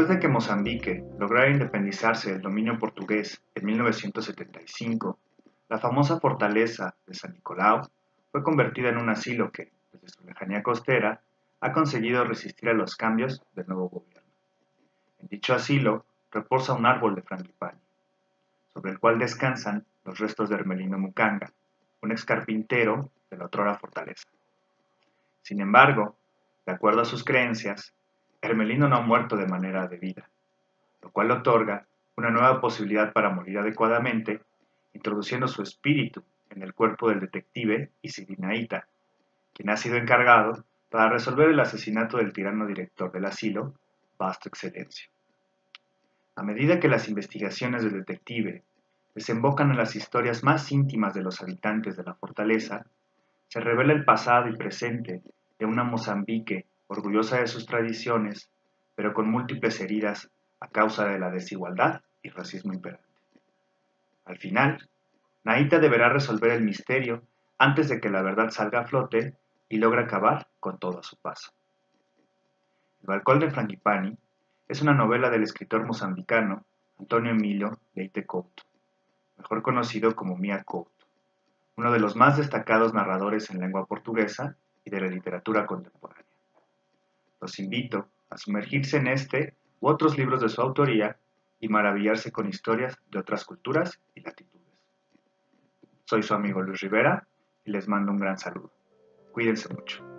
Después de que Mozambique lograra independizarse del dominio portugués en 1975, la famosa fortaleza de San Nicolau fue convertida en un asilo que, desde su lejanía costera, ha conseguido resistir a los cambios del nuevo gobierno. En dicho asilo reposa un árbol de frangipani, sobre el cual descansan los restos de Hermelino Mucanga, un ex carpintero de la otrora fortaleza. Sin embargo, de acuerdo a sus creencias, Hermelino no ha muerto de manera debida, lo cual le otorga una nueva posibilidad para morir adecuadamente, introduciendo su espíritu en el cuerpo del detective Isidinaíta, quien ha sido encargado para resolver el asesinato del tirano director del asilo, Vasto Excelencio. A medida que las investigaciones del detective desembocan en las historias más íntimas de los habitantes de la fortaleza, se revela el pasado y presente de una Mozambique orgullosa de sus tradiciones, pero con múltiples heridas a causa de la desigualdad y racismo imperante. Al final, Naita deberá resolver el misterio antes de que la verdad salga a flote y logre acabar con todo a su paso. El Balcón de Frangipani es una novela del escritor mozambicano Antonio Emilio Leite Couto, mejor conocido como Mia Couto, uno de los más destacados narradores en lengua portuguesa y de la literatura contemporánea. Los invito a sumergirse en este u otros libros de su autoría y maravillarse con historias de otras culturas y latitudes. Soy su amigo Luis Rivera y les mando un gran saludo. Cuídense mucho.